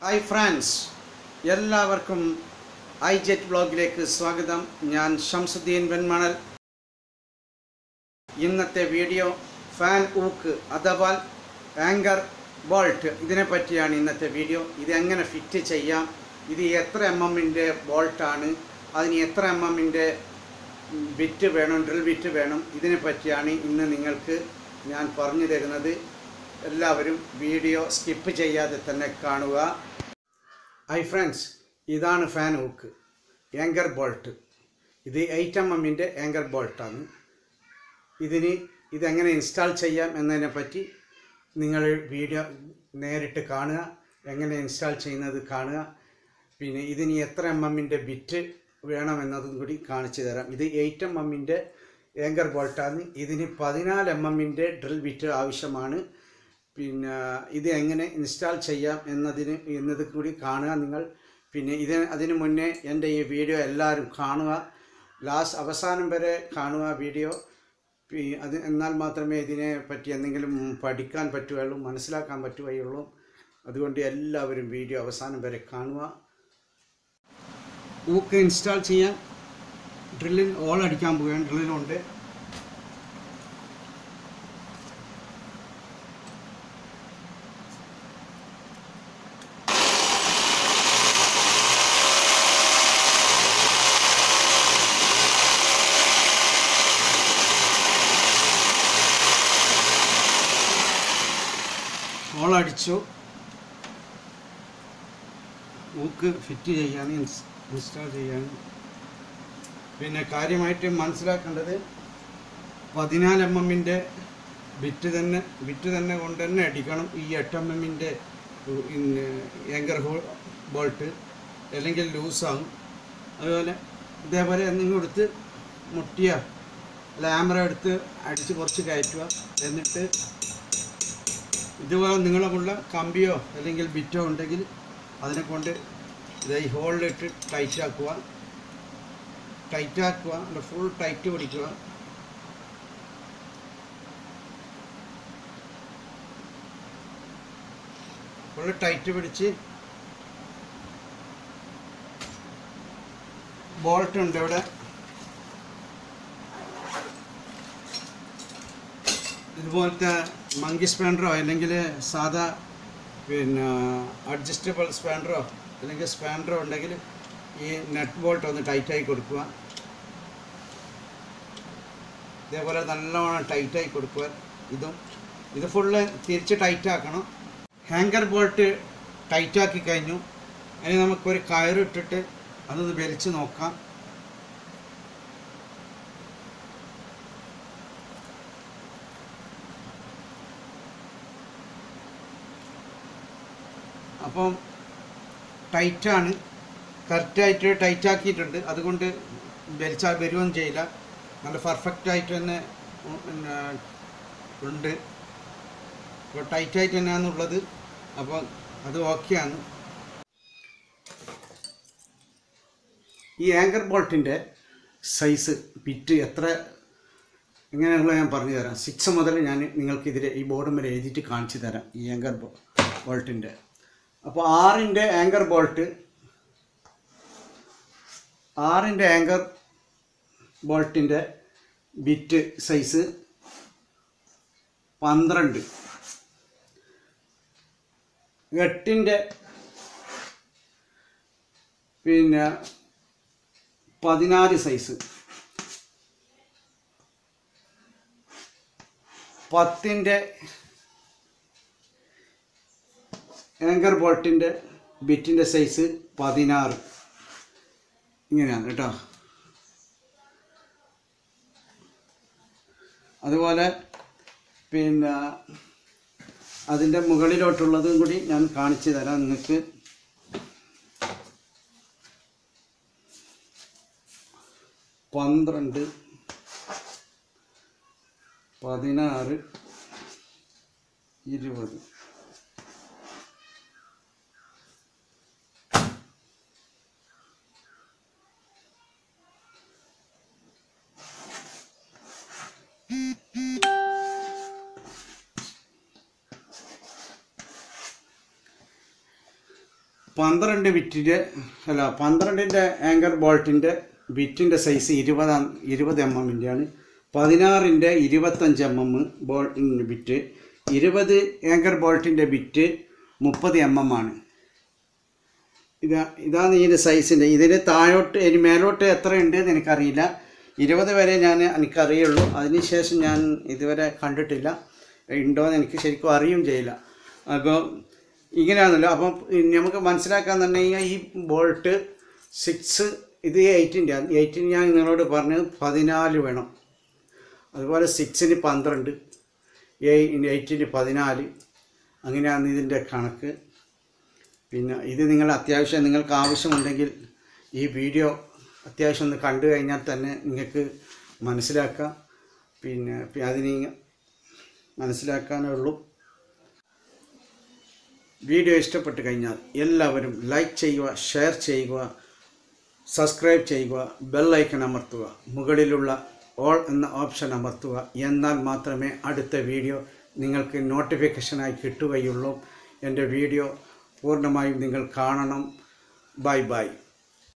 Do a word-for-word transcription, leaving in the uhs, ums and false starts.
Hi friends, എല്ലാവർക്കും iJet വ്ലോഗിലേക്ക് സ്വാഗതം. ഞാൻ ഷംസുദ്ദീൻ വെൺമണൽ. ഇന്നത്തെ വീഡിയോ ഫാൻ ഊക്ക് അഥവാ ആങ്കർ ബോൾട്ട് ഇതിനെ പറ്റിയാണ് ഇന്നത്തെ വീഡിയോ. ഇത് എങ്ങനെ ഫിറ്റ് ചെയ്യാം, ഇത് എത്ര എം എമ്മിൻ്റെ ബോൾട്ടാണ്, അതിന് എത്ര എം എമ്മിൻ്റെ ബിറ്റ് വേണം, ഡ്രിൽ ബിറ്റ് വേണം, ഇതിനെ പറ്റിയാണ് ഇന്ന് നിങ്ങൾക്ക് ഞാൻ പറഞ്ഞു തരുന്നത്. എല്ലാവരും വീഡിയോ സ്കിപ്പ് ചെയ്യാതെ തന്നെ കാണുക. ഹൈ ഫ്രണ്ട്സ്, ഇതാണ് ഫാൻ ഹൂക്ക് ആങ്കർ ബോൾട്ട്. ഇത് എയ്റ്റ് എം എമ്മിൻ്റെ ആങ്കർ ബോൾട്ടാണ്. ഇതിന് ഇതെങ്ങനെ ഇൻസ്റ്റാൾ ചെയ്യാം എന്നതിനെ പറ്റി നിങ്ങൾ വീഡിയോ നേരിട്ട് കാണുക, എങ്ങനെ ഇൻസ്റ്റാൾ ചെയ്യുന്നത് കാണുക. പിന്നെ ഇതിന് എത്ര എം എമ്മിൻ്റെ ബിറ്റ് വേണമെന്നതും കൂടി കാണിച്ചു തരാം. ഇത് എയ്റ്റ് എം എമ്മിൻ്റെ ആങ്കർ ബോൾട്ടാണ്. ഇതിന് പതിനാല് എം എമ്മിൻ്റെ ഡ്രിൽ ബിറ്റ് ആവശ്യമാണ്. പിന്നെ ഇത് എങ്ങനെ ഇൻസ്റ്റാൾ ചെയ്യാം എന്നതിന് എന്നത് കൂടി കാണുക നിങ്ങൾ. പിന്നെ ഇത് അതിന് മുന്നേ എൻ്റെ ഈ വീഡിയോ എല്ലാവരും കാണുക, ലാസ്റ്റ് അവസാനം വരെ കാണുക വീഡിയോ. അത് എന്നാൽ മാത്രമേ ഇതിനെ പറ്റി എന്തെങ്കിലും പഠിക്കാൻ പറ്റുകയുള്ളൂ, മനസ്സിലാക്കാൻ പറ്റുകയുള്ളൂ. അതുകൊണ്ട് എല്ലാവരും വീഡിയോ അവസാനം വരെ കാണുക. ഹൂക്ക് ഇൻസ്റ്റാൾ ചെയ്യാൻ ഡ്രില്ലിൽ ഓൾ അടിക്കാൻ പോവുകയാണ്. ഡ്രില്ലുണ്ട്. ഓളടിച്ചു. ഹൂക്ക് ഫിറ്റ് ചെയ്യാൻ, ഇൻസ്റ്റാൾ ചെയ്യാൻ. പിന്നെ കാര്യമായിട്ട് മനസ്സിലാക്കേണ്ടത് പതിനാല് എം എമ്മിൻ്റെ ബിറ്റ് തന്നെ ബിറ്റ് തന്നെ കൊണ്ട് തന്നെ അടിക്കണം ഈ എട്ട് എം എമ്മിൻ്റെ ആങ്കർ ബോൾട്ട്, അല്ലെങ്കിൽ ലൂസാകും. അതുപോലെ ഇതേപോലെ എന്തെങ്കിലും എടുത്ത് മുട്ടിയ ലാമറ എടുത്ത് അടിച്ച് കുറച്ച് കയറ്റുക. എന്നിട്ട് ഇതുപോലെ നീളമുള്ള കമ്പിയോ അല്ലെങ്കിൽ ബിറ്റോ ഉണ്ടെങ്കിൽ അതിനെ കൊണ്ട് ഇത് ഈ ഹോളിലിട്ട് ടൈറ്റാക്കുക ടൈറ്റാക്കുക അല്ല ഫുൾ ടൈറ്റ് പിടിക്കുക. ഫുൾ ടൈറ്റ് പിടിച്ച് ബോൾട്ട് ഉണ്ട് ഇവിടെ. ഇതുപോലത്തെ മങ്കി സ്പാൻഡറോ അല്ലെങ്കിൽ സാധാ പിന്നെ അഡ്ജസ്റ്റബിൾ സ്പാൻഡറോ അല്ലെങ്കിൽ സ്പാൻഡറോ ഉണ്ടെങ്കിൽ ഈ നെറ്റ് ബോൾട്ട് ഒന്ന് ടൈറ്റായി കൊടുക്കുക. ഇതേപോലെ നല്ലോണം ടൈറ്റായി കൊടുക്കുക. ഇതും ഇത് ഫുള്ള് തിരിച്ച് ടൈറ്റാക്കണം. ഹാങ്കർ ബോൾട്ട് ടൈറ്റാക്കി കഴിഞ്ഞു. ഇനി നമുക്കൊരു കയറിട്ടിട്ട് അതൊന്ന് വലിച്ച് നോക്കാം. അപ്പം ടൈറ്റാണ്, കറക്റ്റായിട്ട് ടൈറ്റാക്കിയിട്ടുണ്ട്. അതുകൊണ്ട് വലിച്ചാൽ വരുകയും ചെയ്യില്ല. നല്ല പെർഫെക്റ്റായിട്ട് തന്നെ പിന്നെ ഉണ്ട്. അപ്പോൾ ടൈറ്റായിട്ട് തന്നെയാണുള്ളത്. അപ്പോൾ അത് ഓക്കെയാണ്. ഈ ആങ്കർ ബോൾട്ടിൻ്റെ സൈസ് ബിറ്റ് എത്ര എങ്ങനെയുള്ള ഞാൻ പറഞ്ഞു തരാം. സിക്സ് മുതൽ ഞാൻ നിങ്ങൾക്കിതിൽ ഈ ബോർഡും വരെ എഴുതിയിട്ട് കാണിച്ചു തരാം ഈ ആങ്കർ ബോൾട്ടിൻ്റെ. അപ്പോൾ ആറിൻ്റെ ആങ്കർ ബോൾട്ട് ആറിൻ്റെ ആങ്കർ ബോൾട്ടിൻ്റെ ബിറ്റ് സൈസ് പന്ത്രണ്ട്. എട്ടിൻ്റെ പിന്നെ പതിനാല് സൈസ്. പത്തിൻ്റെ ആങ്കർ ബോൾട്ടിൻ്റെ ബിറ്റിൻ്റെ സൈസ് പതിനാറ്. ഇങ്ങനെയാണ് കേട്ടോ. അതുപോലെ പിന്നെ അതിൻ്റെ മുകളിലോട്ടുള്ളതും കൂടി ഞാൻ കാണിച്ചു തരാം നിങ്ങൾക്ക്. പന്ത്രണ്ട്, പതിനാറ്, ഇരുപത്. പന്ത്രണ്ട് ബിറ്റിൻ്റെ അല്ല പന്ത്രണ്ടിൻ്റെ ആങ്കർ ബോൾട്ടിൻ്റെ ബിറ്റിൻ്റെ സൈസ് ഇരുപതാം ഇരുപത് എം എമ്മിൻ്റെയാണ്. പതിനാറിൻ്റെ ഇരുപത്തഞ്ച് എം എം ബോൾ ബിറ്റ്. ഇരുപത് ആങ്കർ ബോൾട്ടിൻ്റെ ബിറ്റ് മുപ്പത് എം എം ആണ്. ഇതാ ഇതാണ് ഇതിൻ്റെ സൈസിൻ്റെ. ഇതിന് താഴോട്ട് ഇനി മേലോട്ട് എത്ര ഉണ്ട് എന്ന് എനിക്കറിയില്ല. ഇരുപത് വരെ ഞാൻ എനിക്കറിയുള്ളൂ. അതിനുശേഷം ഞാൻ ഇതുവരെ കണ്ടിട്ടില്ല, ഉണ്ടോ എന്ന് എനിക്ക് ശരിക്കും അറിയുകയും ചെയ്യില്ല. അപ്പോൾ ഇങ്ങനെയാണല്ലോ. അപ്പം നമുക്ക് മനസ്സിലാക്കാൻ തന്നെ ഈ ബോൾട്ട് സിക്സ് ഇത് എയ്റ്റിൻ്റെ ആണ്. എയ്റ്റിന് ഞാൻ നിങ്ങളോട് പറഞ്ഞത് പതിനാല് വേണം. അതുപോലെ സിക്സിന് പന്ത്രണ്ട്, എയ്റ്റിന് പതിനാല്, അങ്ങനെയാണ് ഇതിൻ്റെ കണക്ക്. പിന്നെ ഇത് നിങ്ങൾ അത്യാവശ്യം നിങ്ങൾക്ക് ആവശ്യമുണ്ടെങ്കിൽ ഈ വീഡിയോ അത്യാവശ്യം ഒന്ന് കണ്ടു കഴിഞ്ഞാൽ തന്നെ നിങ്ങൾക്ക് മനസ്സിലാക്കാം. പിന്നെ അതിന് മനസ്സിലാക്കാനേ ഉള്ളൂ. വീഡിയോ ഇഷ്ടപ്പെട്ട് കഴിഞ്ഞാൽ എല്ലാവരും ലൈക്ക് ചെയ്യുക, ഷെയർ ചെയ്യുക, സബ്സ്ക്രൈബ് ചെയ്യുക, ബെൽ ഐക്കൺ അമർത്തുക, മുകളിലുള്ള ഓൾ എന്ന ഓപ്ഷൻ അമർത്തുക. എന്നാൽ മാത്രമേ അടുത്ത വീഡിയോ നിങ്ങൾക്ക് നോട്ടിഫിക്കേഷനായി കിട്ടുകയുള്ളൂ. എൻ്റെ വീഡിയോ പൂർണ്ണമായും നിങ്ങൾ കാണണം. Bye by.